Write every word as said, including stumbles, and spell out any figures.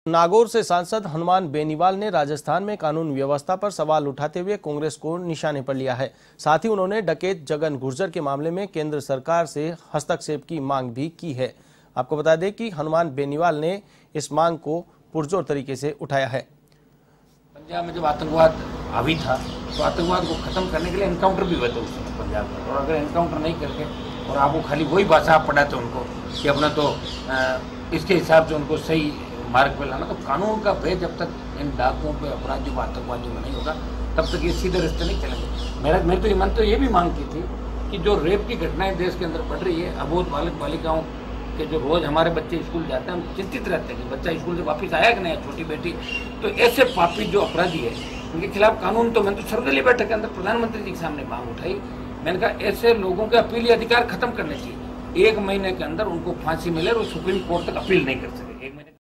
नागौर से सांसद हनुमान बेनीवाल ने राजस्थान में कानून व्यवस्था पर सवाल उठाते हुए कांग्रेस को निशाने पर लिया है। साथ ही उन्होंने डकैत जगन गुर्जर के मामले में केंद्र सरकार से हस्तक्षेप की मांग भी की है। आपको बता दें कि हनुमान बेनीवाल ने इस मांग को पुरजोर तरीके से उठाया है। पंजाब में जब आतंकवाद हावी था तो आतंकवाद को खत्म करने के लिए एनकाउंटर भी हुए थे उस समय पंजाब में, और अगर एनकाउंटर नहीं करके और आपको खाली वही भाषा आप पढ़ाते उनको कि अपना तो आ, इसके हिसाब से उनको सही मार्ग पे लाना, तो कानून का भय जब तक इन डाकुओं पे अपराधियों पर आतंकवादियों में नहीं होगा तब तक ये सीधे रास्ते नहीं चलेंगे। मेरा मैं तो ये मन तो ये भी मांग की थी कि जो रेप की घटनाएं देश के अंदर बढ़ रही है, अबोध बालक बालिकाओं के जो रोज हमारे बच्चे स्कूल जाते हैं, हम चिंतित रहते हैं कि बच्चा स्कूल से वापस आया कि नहीं, छोटी बेटी, तो ऐसे पापी जो अपराधी है उनके खिलाफ कानून, तो मैंने तो सर्वदलीय बैठक के अंदर प्रधानमंत्री जी के सामने मांग उठाई। मैंने कहा ऐसे लोगों के अपीली अधिकार खत्म करने चाहिए, एक महीने के अंदर उनको फांसी मिले और सुप्रीम कोर्ट तक अपील नहीं कर सके। एक महीने